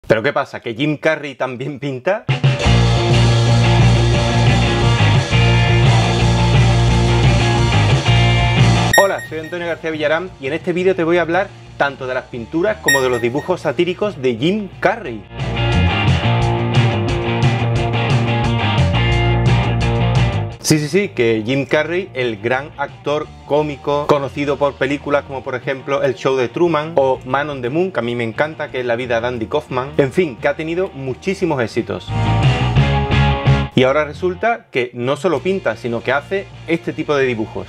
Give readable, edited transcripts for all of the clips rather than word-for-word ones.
¿Pero qué pasa? ¿Que Jim Carrey también pinta? Hola, soy Antonio García Villarán y en este vídeo te voy a hablar tanto de las pinturas como de los dibujos satíricos de Jim Carrey. Sí, que Jim Carrey, el gran actor cómico, conocido por películas como por ejemplo El Show de Truman o Man on the Moon, que a mí me encanta, que es la vida de Andy Kaufman. En fin, que ha tenido muchísimos éxitos. Y ahora resulta que no solo pinta, sino que hace este tipo de dibujos.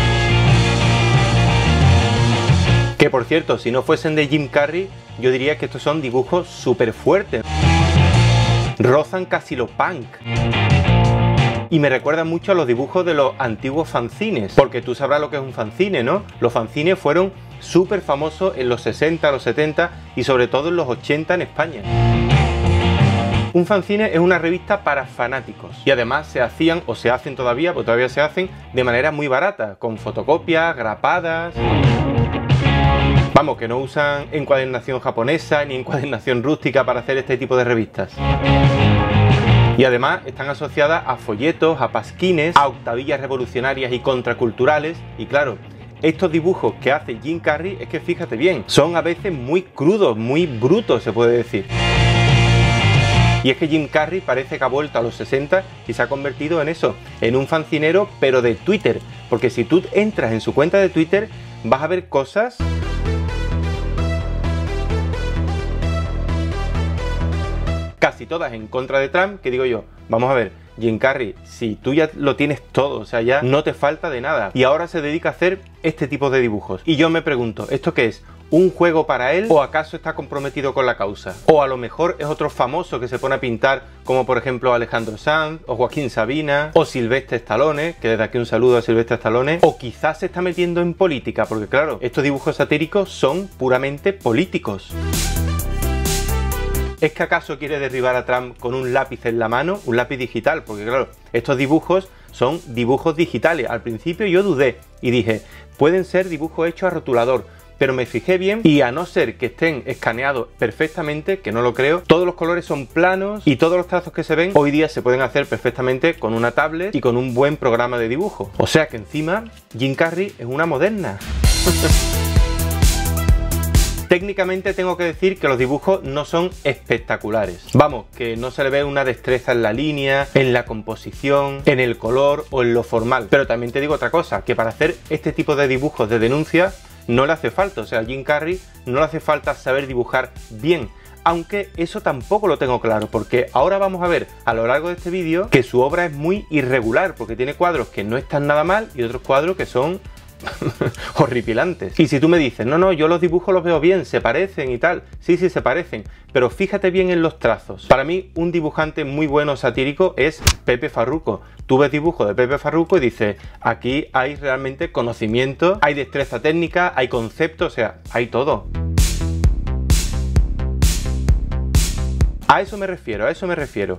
Que por cierto, si no fuesen de Jim Carrey, yo diría que estos son dibujos súper fuertes. Rozan casi lo punk. Y me recuerda mucho a los dibujos de los antiguos fanzines, porque tú sabrás lo que es un fanzine, ¿no? Los fanzines fueron súper famosos en los 60, los 70 y sobre todo en los 80 en España. Un fanzine es una revista para fanáticos y además se hacían, o se hacen todavía, porque todavía se hacen, de manera muy barata, con fotocopias, grapadas. Vamos, que no usan encuadernación japonesa ni encuadernación rústica para hacer este tipo de revistas. Y además están asociadas a folletos, a pasquines, a octavillas revolucionarias y contraculturales. Y claro, estos dibujos que hace Jim Carrey es que fíjate bien, son a veces muy crudos, muy brutos se puede decir. Y es que Jim Carrey parece que ha vuelto a los 60 y se ha convertido en eso, en un fancinero pero de Twitter. Porque si tú entras en su cuenta de Twitter vas a ver cosas casi todas en contra de Trump, que digo yo, vamos a ver, Jim Carrey, si tú ya lo tienes todo, o sea, ya no te falta de nada, y ahora se dedica a hacer este tipo de dibujos. Y yo me pregunto, ¿esto qué es? ¿Un juego para él? ¿O acaso está comprometido con la causa? ¿O a lo mejor es otro famoso que se pone a pintar, como por ejemplo Alejandro Sanz, o Joaquín Sabina, o Sylvester Stallone, que desde aquí un saludo a Sylvester Stallone? ¿O quizás se está metiendo en política? Porque claro, estos dibujos satíricos son puramente políticos. ¿Es que acaso quiere derribar a Trump con un lápiz en la mano? Un lápiz digital, porque claro, estos dibujos son dibujos digitales. Al principio yo dudé y dije, pueden ser dibujos hechos a rotulador, pero me fijé bien y a no ser que estén escaneados perfectamente, que no lo creo, todos los colores son planos y todos los trazos que se ven hoy día se pueden hacer perfectamente con una tablet y con un buen programa de dibujo. O sea que encima Jim Carrey es una moderna. Técnicamente tengo que decir que los dibujos no son espectaculares. Vamos, que no se le ve una destreza en la línea, en la composición, en el color o en lo formal. Pero también te digo otra cosa, que para hacer este tipo de dibujos de denuncia no le hace falta. O sea, a Jim Carrey no le hace falta saber dibujar bien. Aunque eso tampoco lo tengo claro, porque ahora vamos a ver a lo largo de este vídeo que su obra es muy irregular, porque tiene cuadros que no están nada mal y otros cuadros que son horripilantes. Y si tú me dices, no, yo los dibujos los veo bien, se parecen y tal, sí, se parecen, pero fíjate bien en los trazos. Para mí un dibujante muy bueno satírico es Pepe Farruko. Tú ves dibujos de Pepe Farruko y dices, aquí hay realmente conocimiento, hay destreza técnica, hay concepto, o sea, hay todo. A eso me refiero, a eso me refiero.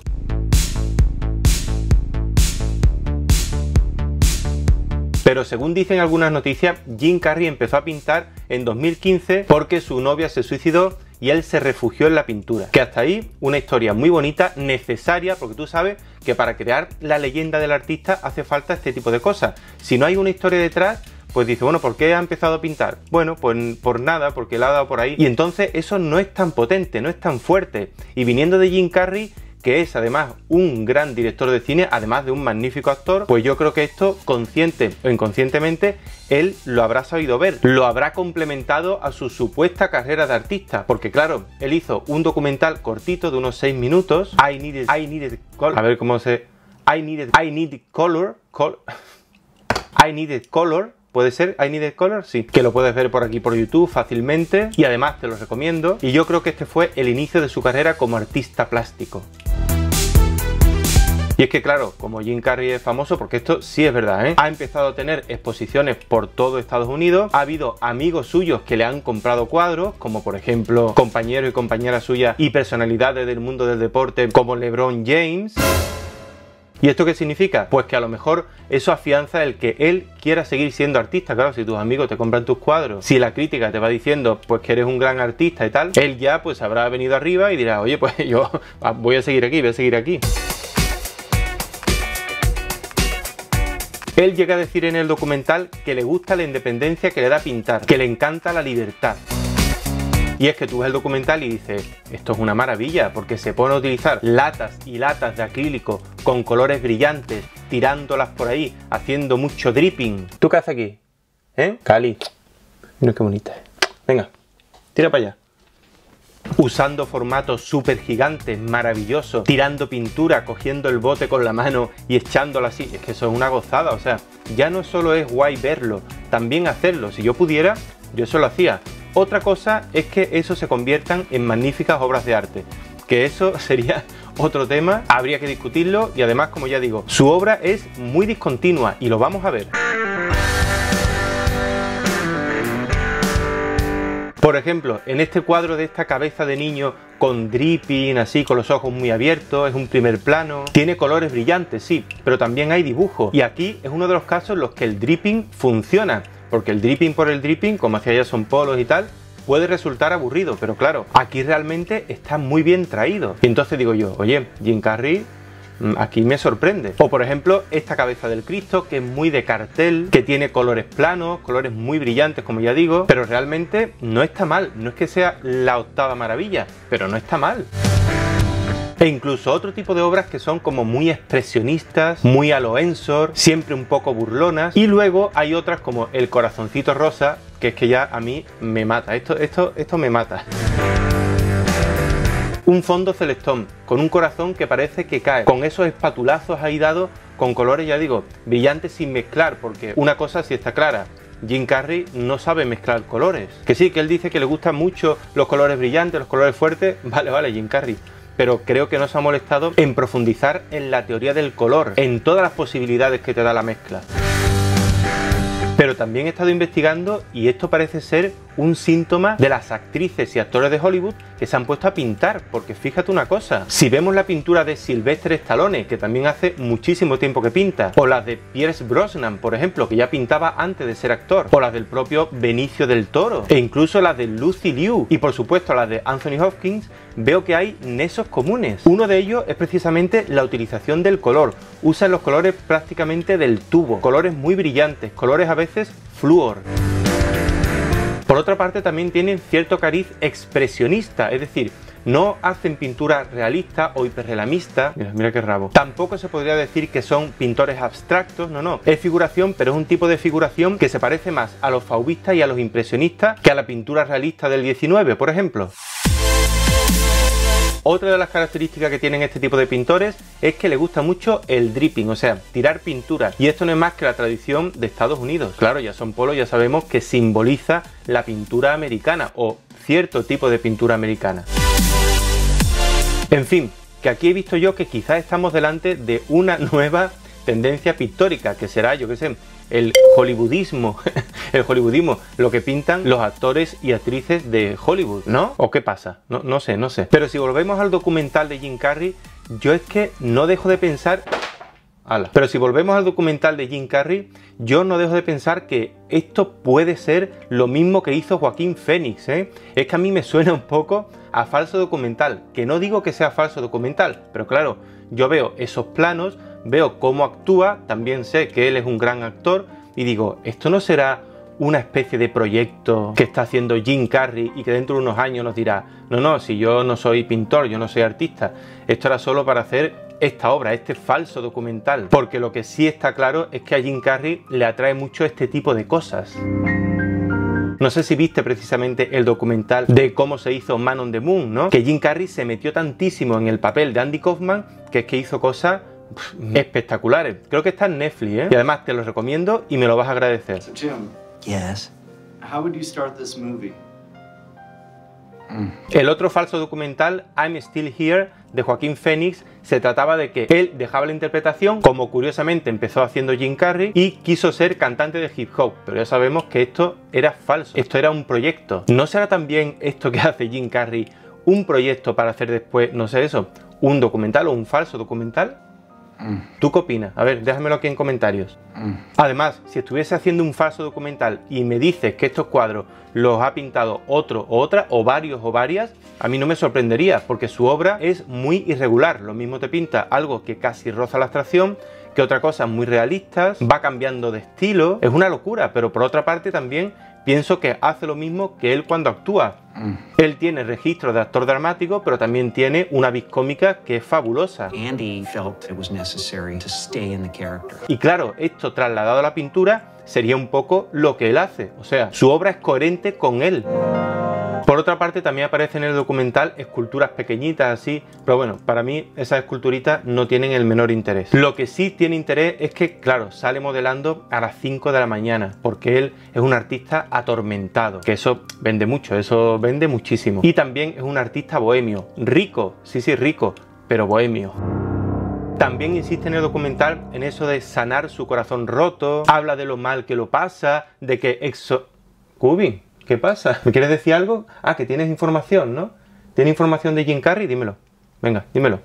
Pero según dicen algunas noticias, Jim Carrey empezó a pintar en 2015 porque su novia se suicidó y él se refugió en la pintura. Que hasta ahí una historia muy bonita, necesaria, porque tú sabes que para crear la leyenda del artista hace falta este tipo de cosas. Si no hay una historia detrás, pues dice, bueno, ¿por qué ha empezado a pintar? Bueno, pues por nada, porque le ha dado por ahí. Y entonces eso no es tan potente, no es tan fuerte. Y viniendo de Jim Carrey, que es además un gran director de cine, además de un magnífico actor, pues yo creo que esto, consciente o inconscientemente, él lo habrá sabido ver, lo habrá complementado a su supuesta carrera de artista, porque claro, él hizo un documental cortito de unos 6 minutos, I Needed Color, a ver cómo se... I Needed Color, ¿puede ser? I Needed Color, sí. Que lo puedes ver por aquí por YouTube fácilmente y además te lo recomiendo. Y yo creo que este fue el inicio de su carrera como artista plástico. Y es que claro, como Jim Carrey es famoso, porque esto sí es verdad, ha empezado a tener exposiciones por todo Estados Unidos, ha habido amigos suyos que le han comprado cuadros, como por ejemplo compañeros y compañeras suyas y personalidades del mundo del deporte como LeBron James. ¿Y esto qué significa? Pues que a lo mejor eso afianza el que él quiera seguir siendo artista. Claro, si tus amigos te compran tus cuadros, si la crítica te va diciendo pues que eres un gran artista y tal, él ya pues habrá venido arriba y dirá, oye, pues yo voy a seguir aquí, voy a seguir aquí. Él llega a decir en el documental que le gusta la independencia que le da pintar, que le encanta la libertad. Y es que tú ves el documental y dices, esto es una maravilla, porque se pone a utilizar latas y latas de acrílico con colores brillantes, tirándolas por ahí, haciendo mucho dripping. ¿Tú qué haces aquí? ¿Eh? Cali. Mira qué bonita. Venga, tira para allá. Usando formatos súper gigantes, maravillosos, tirando pintura, cogiendo el bote con la mano y echándolo así. Es que eso es una gozada, o sea, ya no solo es guay verlo, también hacerlo. Si yo pudiera, yo eso lo hacía. Otra cosa es que eso se conviertan en magníficas obras de arte, que eso sería otro tema, habría que discutirlo y además, como ya digo, su obra es muy discontinua y lo vamos a ver. Por ejemplo, en este cuadro de esta cabeza de niño con dripping, así con los ojos muy abiertos, es un primer plano, tiene colores brillantes, sí, pero también hay dibujo. Y aquí es uno de los casos en los que el dripping funciona, porque el dripping por el dripping, como hacía Jason Pollock y tal, puede resultar aburrido, pero claro, aquí realmente está muy bien traído. Y entonces digo yo, oye, Jim Carrey aquí me sorprende. O por ejemplo, esta cabeza del Cristo, que es muy de cartel, que tiene colores planos, colores muy brillantes, como ya digo, pero realmente no está mal. No es que sea la octava maravilla, pero no está mal. E incluso otro tipo de obras que son como muy expresionistas, muy a lo Ensor, siempre un poco burlonas. Y luego hay otras como El corazoncito rosa, que es que ya a mí me mata. Esto me mata. Un fondo celestón, con un corazón que parece que cae, con esos espatulazos ahí dados, con colores, ya digo, brillantes sin mezclar, porque una cosa sí está clara, Jim Carrey no sabe mezclar colores. Que sí, que él dice que le gustan mucho los colores brillantes, los colores fuertes, vale, Jim Carrey. Pero creo que no se ha molestado en profundizar en la teoría del color, en todas las posibilidades que te da la mezcla. Pero también he estado investigando y esto parece ser un síntoma de las actrices y actores de Hollywood que se han puesto a pintar, porque fíjate una cosa, si vemos la pintura de Sylvester Stallone, que también hace muchísimo tiempo que pinta, o las de Pierce Brosnan, por ejemplo, que ya pintaba antes de ser actor, o las del propio Benicio del Toro, e incluso las de Lucy Liu, y por supuesto las de Anthony Hopkins, veo que hay nexos comunes. Uno de ellos es precisamente la utilización del color. Usan los colores prácticamente del tubo, colores muy brillantes, colores a veces flúor. Por otra parte, también tienen cierto cariz expresionista, es decir, no hacen pintura realista o hiperrealista. Mira qué rabo. Tampoco se podría decir que son pintores abstractos, no. Es figuración, pero es un tipo de figuración que se parece más a los fauvistas y a los impresionistas que a la pintura realista del 19, por ejemplo. Otra de las características que tienen este tipo de pintores es que le gusta mucho el dripping, o sea, tirar pintura. Y esto no es más que la tradición de Estados Unidos. Claro, Jason Pollock ya sabemos que simboliza la pintura americana o cierto tipo de pintura americana. En fin, que aquí he visto yo que quizás estamos delante de una nueva tendencia pictórica, que será, yo qué sé, el hollywoodismo, el hollywoodismo, lo que pintan los actores y actrices de Hollywood, ¿no? ¿O qué pasa? No sé. Pero si volvemos al documental de Jim Carrey, yo es que no dejo de pensar... Pero si volvemos al documental de Jim Carrey, yo no dejo de pensar que esto puede ser lo mismo que hizo Joaquín Phoenix, ¿eh? Es que a mí me suena un poco a falso documental, que no digo que sea falso documental, pero claro, yo veo esos planos, veo cómo actúa, también sé que él es un gran actor y digo, ¿esto no será una especie de proyecto que está haciendo Jim Carrey y que dentro de unos años nos dirá, no, si yo no soy pintor, yo no soy artista, esto era solo para hacer esta obra, este falso documental? Porque lo que sí está claro es que a Jim Carrey le atrae mucho este tipo de cosas. No sé si viste precisamente el documental de cómo se hizo Man on the Moon, ¿no? Que Jim Carrey se metió tantísimo en el papel de Andy Kaufman que es que hizo cosas espectaculares. Creo que está en Netflix, ¿eh? Y además te lo recomiendo y me lo vas a agradecer. So Jim, Yes. how would you start this movie? El otro falso documental, I'm Still Here, de Joaquín Phoenix, se trataba de que él dejaba la interpretación, como curiosamente empezó haciendo Jim Carrey, y quiso ser cantante de hip hop, pero ya sabemos que esto era falso, esto era un proyecto. ¿No será también esto que hace Jim Carrey un proyecto para hacer después, no sé eso, un documental o un falso documental? ¿Tú qué opinas? A ver, déjamelo aquí en comentarios. Además, si estuviese haciendo un falso documental y me dices que estos cuadros los ha pintado otro o otra, o varios o varias, a mí no me sorprendería, porque su obra es muy irregular. Lo mismo te pinta algo que casi roza la abstracción, que otra cosa muy realistas, va cambiando de estilo, es una locura, pero por otra parte también pienso que hace lo mismo que él cuando actúa. Él tiene registro de actor dramático, pero también tiene una vis cómica que es fabulosa. Andy felt it was necessary to stay in the character. Y claro, esto trasladado a la pintura sería un poco lo que él hace, o sea, su obra es coherente con él. Por otra parte, también aparecen en el documental esculturas pequeñitas así, pero bueno, para mí esas esculturitas no tienen el menor interés. Lo que sí tiene interés es que, claro, sale modelando a las 5 de la mañana, porque él es un artista atormentado, que eso vende mucho, eso vende muchísimo. Y también es un artista bohemio, rico, sí, rico, pero bohemio. También insiste en el documental en eso de sanar su corazón roto, habla de lo mal que lo pasa, de que Cubi, ¿qué pasa? ¿Me quieres decir algo? Ah, que tienes información, ¿no? ¿Tienes información de Jim Carrey? Dímelo. Venga, dímelo.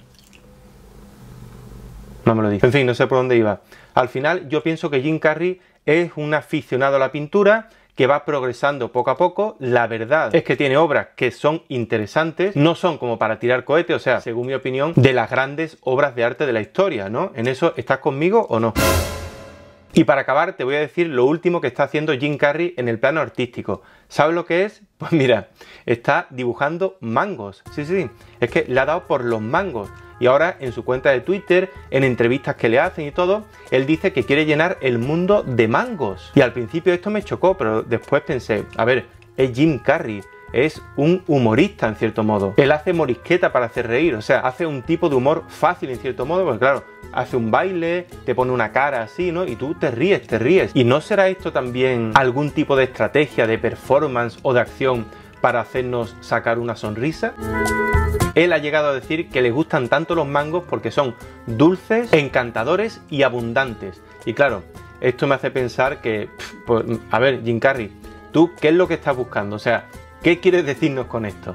No me lo dice. En fin, no sé por dónde iba. Al final, yo pienso que Jim Carrey es un aficionado a la pintura que va progresando poco a poco. La verdad es que tiene obras que son interesantes, no son como para tirar cohetes, o sea, según mi opinión, de las grandes obras de arte de la historia, ¿no? ¿En eso estás conmigo o no? Y para acabar te voy a decir lo último que está haciendo Jim Carrey en el plano artístico. ¿Sabes lo que es? Pues mira, está dibujando mangos. Sí, es que le ha dado por los mangos. Y ahora en su cuenta de Twitter, en entrevistas que le hacen y todo, él dice que quiere llenar el mundo de mangos. Y al principio esto me chocó, pero después pensé, a ver, es Jim Carrey. Es un humorista en cierto modo. Él hace morisqueta para hacer reír, o sea, hace un tipo de humor fácil en cierto modo, porque claro, hace un baile, te pone una cara así, ¿no? Y tú te ríes. ¿Y no será esto también algún tipo de estrategia de performance o de acción para hacernos sacar una sonrisa? Él ha llegado a decir que le gustan tanto los mangos porque son dulces, encantadores y abundantes. Y claro, esto me hace pensar que, pues, a ver, Jim Carrey, ¿tú qué es lo que estás buscando? O sea, ¿qué quieres decirnos con esto?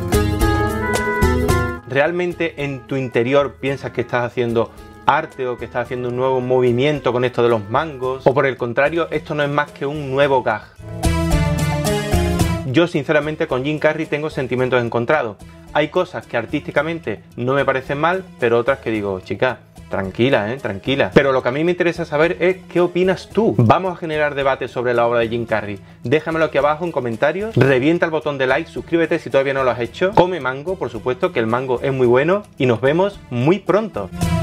¿Realmente en tu interior piensas que estás haciendo arte o que estás haciendo un nuevo movimiento con esto de los mangos? ¿O por el contrario, esto no es más que un nuevo gag? Yo sinceramente con Jim Carrey tengo sentimientos encontrados. Hay cosas que artísticamente no me parecen mal, pero otras que digo, chica, tranquila, tranquila. Pero lo que a mí me interesa saber es qué opinas tú. Vamos a generar debate sobre la obra de Jim Carrey. Déjamelo aquí abajo en comentarios, revienta el botón de like, suscríbete si todavía no lo has hecho, come mango, por supuesto que el mango es muy bueno y nos vemos muy pronto.